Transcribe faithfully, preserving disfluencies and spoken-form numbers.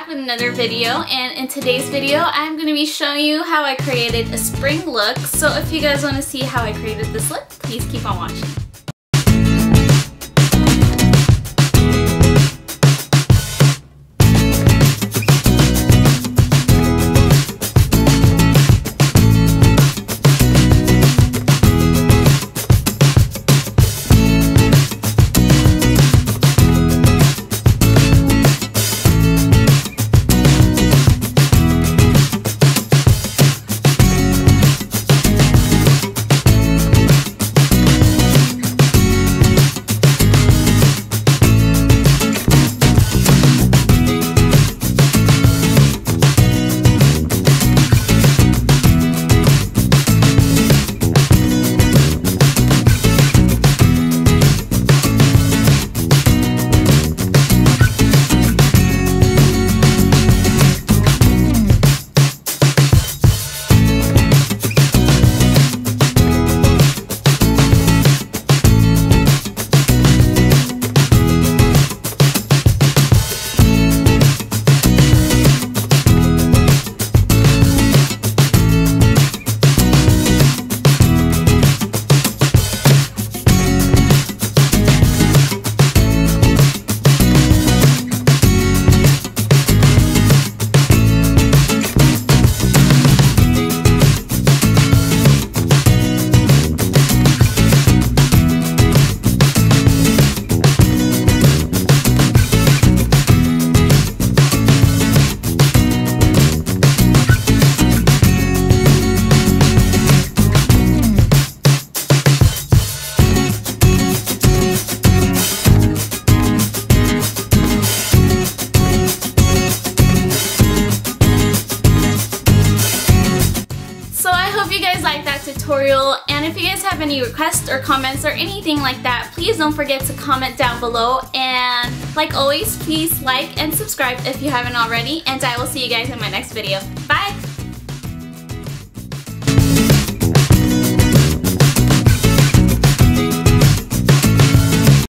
back with another video, and in today's video I'm going to be showing you how I created a spring look. So if you guys want to see how I created this look, please keep on watching. Tutorial, and if you guys have any requests or comments or anything like that, please don't forget to comment down below, and like always, please like and subscribe if you haven't already, and I will see you guys in my next video. Bye!